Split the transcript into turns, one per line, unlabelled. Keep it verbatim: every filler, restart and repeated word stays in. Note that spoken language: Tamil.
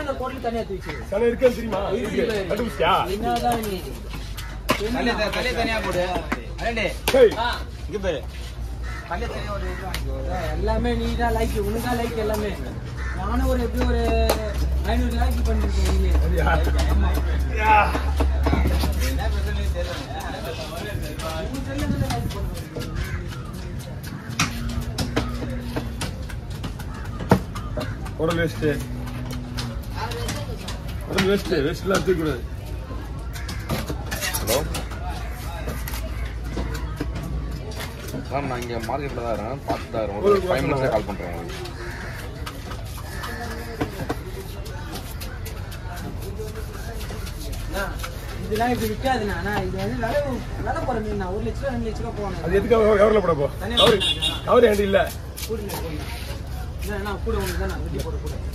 அந்த கோட்ல தனியா தூக்கி
தனியா இருக்கேன்னு தெரியுமா? கண்டுபிடிச்சியா?
என்னதான் நீ
கல்லே கல்லே தனியா போடு. அடடே
டேய்
இங்க பாரு. கல்லே தனியா ஒரு இது வாங்கிக்கோ.
எல்லாமே நீ தான் லைக் உனக்கு லைக் எல்லாமே. நானும் ஒரு எப்படி ஒரு ஐநூறு லைக் பண்ணிருக்கேன் நீ.
சரியா?
ஆமா.
யா.
என்ன பிரச்சனை தெரியல.
ஒரு வேஸ்ட். ஒரு வேஸ்ட், வேஸ்ட்லாம் தூக்க கூடாது.
ஹலோ மேம், நான் இங்கே மார்க்கெட்டில் தான் இருக்கேன், பார்த்து தான் இருக்கேன். ஒரு ஃபைவ் மினிட்ஸில் கால் பண்ணுறேன் உங்களுக்கு.
இதெல்லாம் இப்படி விற்காதுண்ணா. இது வந்து விலை விலை போகிற மீன் ஒரு லட்ச ரூபா ரெண்டு லட்ச ரூபா போகணும்.
அது எதுக்காக கவரில் போட போ? கவர் கவர் ஏண்டி இல்லை?
கூட இல்லை கூட கூட உங்களுக்கு தான் வெட்டி போட கூட